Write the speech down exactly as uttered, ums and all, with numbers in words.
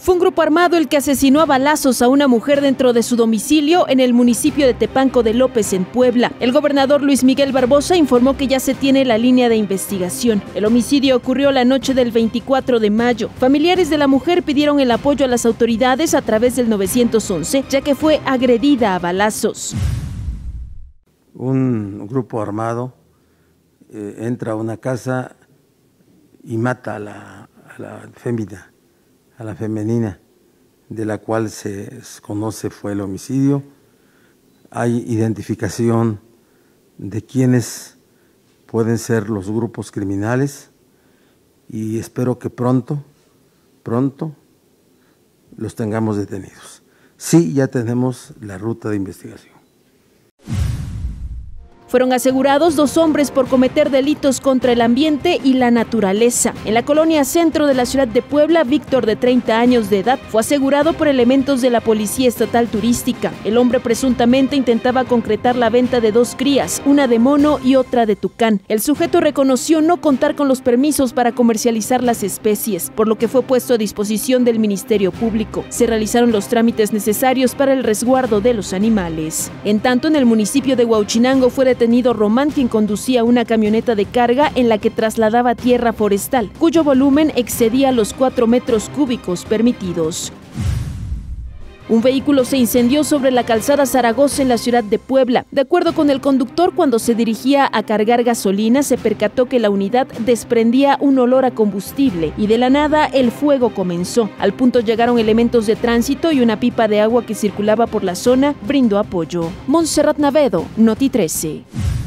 Fue un grupo armado el que asesinó a balazos a una mujer dentro de su domicilio en el municipio de Tepanco de López, en Puebla. El gobernador Luis Miguel Barbosa informó que ya se tiene la línea de investigación. El homicidio ocurrió la noche del veinticuatro de mayo. Familiares de la mujer pidieron el apoyo a las autoridades a través del nueve once, ya que fue agredida a balazos. Un grupo armado eh, entra a una casa y mata a la, a la fémina. a la femenina, de la cual se conoce fue el homicidio. Hay identificación de quiénes pueden ser los grupos criminales y espero que pronto, pronto los tengamos detenidos. Sí, ya tenemos la ruta de investigación. Fueron asegurados dos hombres por cometer delitos contra el ambiente y la naturaleza. En la colonia centro de la ciudad de Puebla, Víctor, de treinta años de edad, fue asegurado por elementos de la Policía Estatal Turística. El hombre presuntamente intentaba concretar la venta de dos crías, una de mono y otra de tucán. El sujeto reconoció no contar con los permisos para comercializar las especies, por lo que fue puesto a disposición del Ministerio Público. Se realizaron los trámites necesarios para el resguardo de los animales. En tanto, en el municipio de Huauchinango fue detenido Román, quien conducía una camioneta de carga en la que trasladaba tierra forestal, cuyo volumen excedía los cuatro metros cúbicos permitidos. Un vehículo se incendió sobre la calzada Zaragoza en la ciudad de Puebla. De acuerdo con el conductor, cuando se dirigía a cargar gasolina, se percató que la unidad desprendía un olor a combustible y de la nada el fuego comenzó. Al punto llegaron elementos de tránsito y una pipa de agua que circulaba por la zona brindó apoyo. Montserrat Navedo, Noti trece.